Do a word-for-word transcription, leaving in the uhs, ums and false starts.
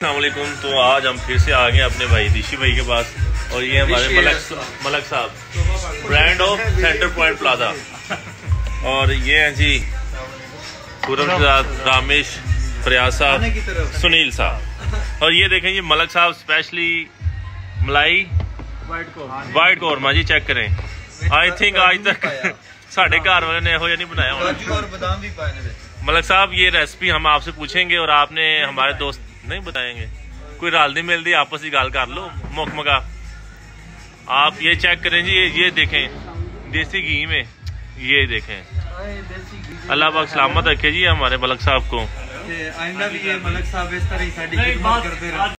अस्सलामुअलैकुम। तो आज हम फिर से आ गए अपने भाई ऋषि भाई के पास और ये हमारे मलक मलक साहब, brand of centre point plaza. और ये हैं जी खुरमजाद, रामेश, प्रयास साहब, सुनील साहब। और ये देखें ये मलक साहब स्पेशली मलाई वाइट कौरमा जी चेक करें। आई थिंक आज तक साढ़े घर वाले ने नहीं बनाया होना। मलक साहब ये रेसिपी हम आपसे पूछेंगे और आपने हमारे दोस्त नहीं बताएंगे। कोई राल नहीं मिलती, आपस की गाल कर लो मुख मगा। आप ये चेक करें जी, ये ये देखें देसी घी में, ये देखें। अल्लाह पाक सलामत रखे जी हमारे मलक साहब को। आइंदा भी ये मलक साहब इस तरह ही साडी खिदमत करते रहे।